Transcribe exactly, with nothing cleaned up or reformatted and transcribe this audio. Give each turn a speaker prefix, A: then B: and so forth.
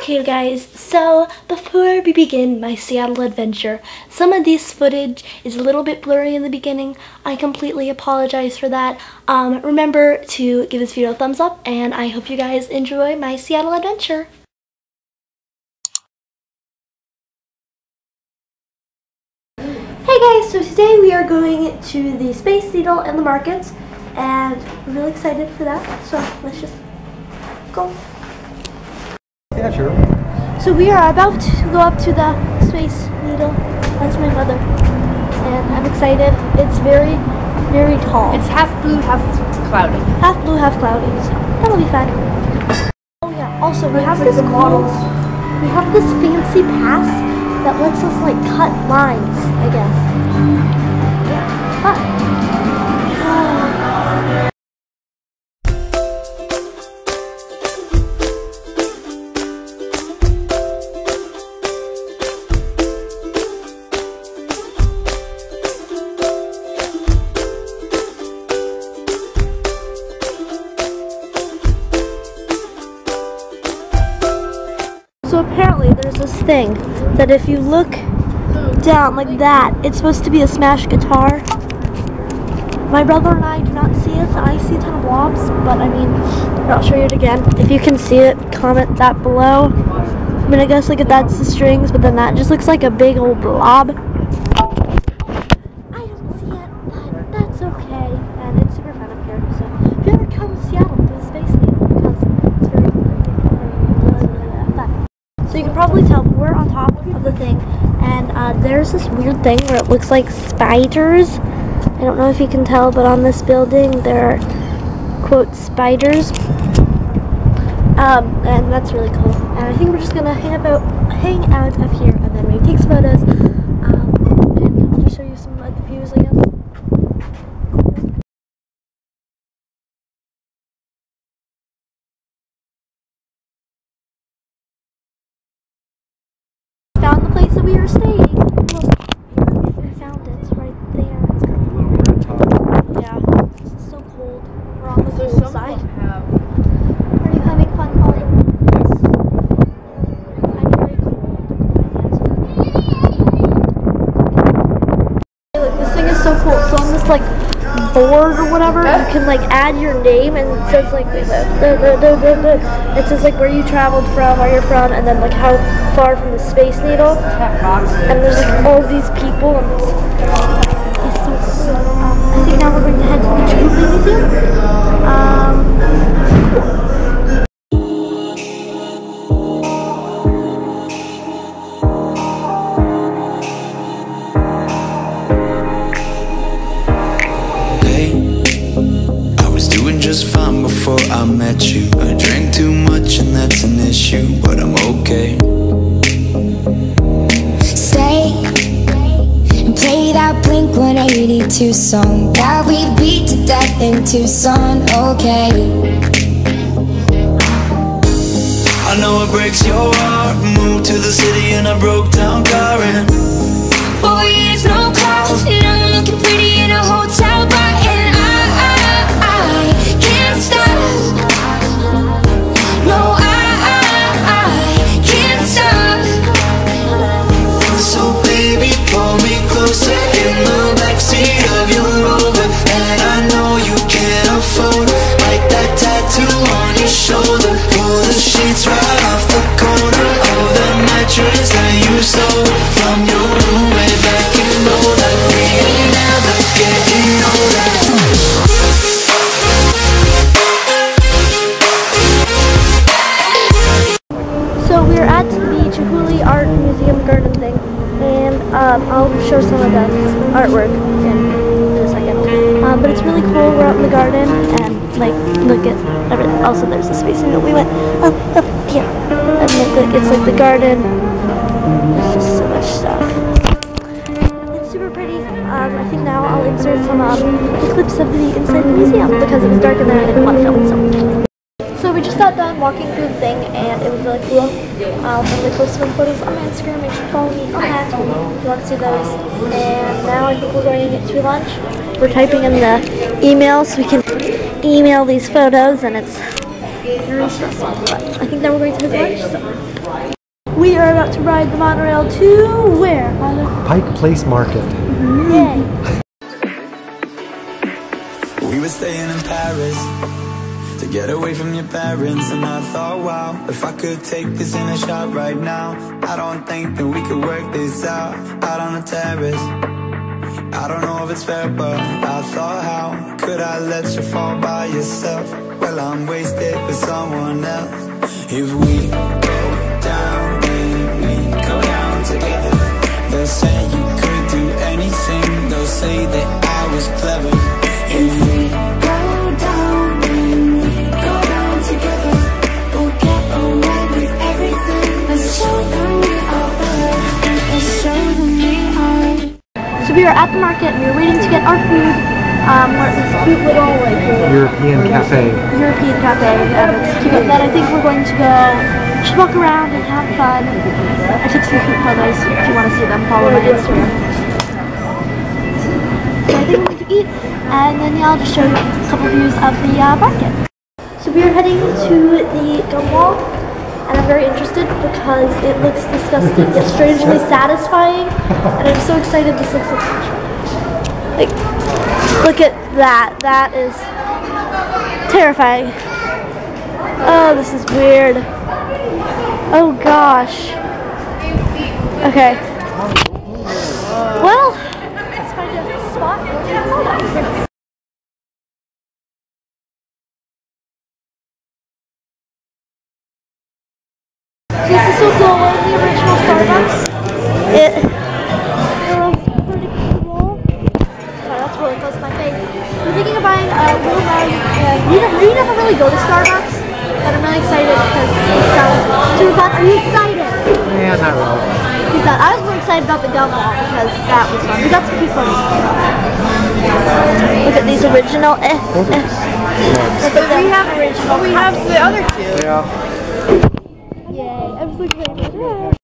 A: Okay guys, so before we begin my Seattle adventure, some of this footage is a little bit blurry in the beginning. I completely apologize for that. Um, remember to give this video a thumbs up, and I hope you guys enjoy my Seattle adventure. Hey guys, so today we are going to the Space Needle and the markets, and I'm really excited for that, so let's just go.
B: Yeah, sure.
A: So we are about to go up to the Space Needle. That's my mother. And I'm excited. It's very, very tall.
C: It's half blue, half cloudy.
A: Half blue, half cloudy. So that'll be fun. Oh yeah, also we have this models. We have this fancy pass that lets us like cut lines, I guess. Yeah, fun. So apparently there's this thing that if you look down like that, it's supposed to be a smashed guitar. My brother and I do not see it, so I see a ton of blobs, but I mean, I'll show you it again. If you can see it, comment that below. I mean, I guess like if that's the strings, but then that just looks like a big old blob. I don't see it, but that's okay, and it's super fun up here. So if you ever come to Seattle, do the Space Needle, because it's very, very, very fun. So you can probably tell, but we're on top of the thing, and uh, there's this weird thing where it looks like spiders. I don't know if you can tell, but on this building there are, quote, spiders. Um, and that's really cool. And I think we're just gonna hang out, hang out up here, and then maybe take some photos. Um, and I'll just show you some of the views, I guess. Found the place that we were staying. We found it right there. It's got, yeah, this is so cold. We're on the
C: So
A: cold
C: some
A: side.
C: have...
A: Are you having fun, Colin? Yes. I'm very cold. Look, this thing is so cool. So on this like board or whatever, you can like add your name, and it says like it says like where you traveled from, where you're from, and then like how far from the Space Needle. And there's like all these people, and it's, it's so cool. Um, I think now we're going to head to the Chihuly Museum. Um,
D: just fine before I met you. I drank too much and that's an issue, but I'm okay.
E: Stay and play that Blink one eighty-two song that we beat to death in Tucson, okay.
D: I know it breaks your heart. Moved to the city in a broke down car, and
E: four years, no clouds, and I'm looking pretty in a hotel bar, and I, I, I can't stop. No, I, I, I can't stop.
D: so baby, pull me closer in the backseat of your Rover. And I know you can't afford like that tattoo on your shoulder. Pull the sheets right off the corner of the mattress that you stole from your roommate back in know that we ain't never getting older.
A: So we're at the Chihuly Art Museum garden thing, and um, I'll show some of the artwork in, in a second. Um, but it's really cool. We're out in the garden, and like look at everything. Also, there's the Space Needle. We went up, up here, and look, it's like the garden. There's just so much stuff. It's super pretty. Um, I think now I'll insert some um, clips of the inside the museum because it was dark in there and I didn't want to film. So. So we just got done walking through the thing, and it was really cool. Um, I'm going to post some photos on my Instagram. Make sure to follow me on that if you want to see those. And now I think we're going to lunch. We're typing in the email so we can email these photos, and it's very stressful. But I think now we're going to have lunch. So. We are about to ride the monorail to where, Father?
B: Pike Place Market.
A: Mm-hmm. Yay.
D: We were staying in Paris to get away from your parents, and I thought, wow, if I could take this in a shot right now, I don't think that we could work this out, out on the terrace. I don't know if it's fair, but I thought, how could I let you fall by yourself? Well, I'm wasted for someone else. If we go down, we go down together. They'll say you could do anything, they'll say that I was clever. If we go down, then we go down together. We'll get away with everything. Let's show them we are better. Let's show them we are.
A: So we are at the market. We are waiting to get our food. Um, we're at this cute little like
B: European cafe.
A: European cafe, and it's cute. Then I think we're going to go just walk around and have fun. I took some cute photos. If you want to see them, follow my Instagram. So I think we're going to eat, and then yeah, I'll just show you a couple views of the uh, market. So we are heading to the gum wall, and I'm very interested because it looks disgusting yet strangely satisfying, and I'm so excited. This looks like so much fun. Like, look at that. That is terrifying. Oh, this is weird. Oh gosh. Okay. Well, let's find a spot and take a photo. So this is so cool. One of the original Starbucks. It, it looks pretty cool. Sorry, that's really close to my face. We're thinking of buying a little mug, and we never, we never really go to Starbucks, but I'm really excited because it sounds super fun. Are you excited?
B: Yeah, not really.
A: He's not. I was more excited about the gum wall because that was fun. We got some cute photos. Look at these original. Eh, eh.
C: But we have original. We have the other two.
B: Yeah.
A: Yay! I'm so excited.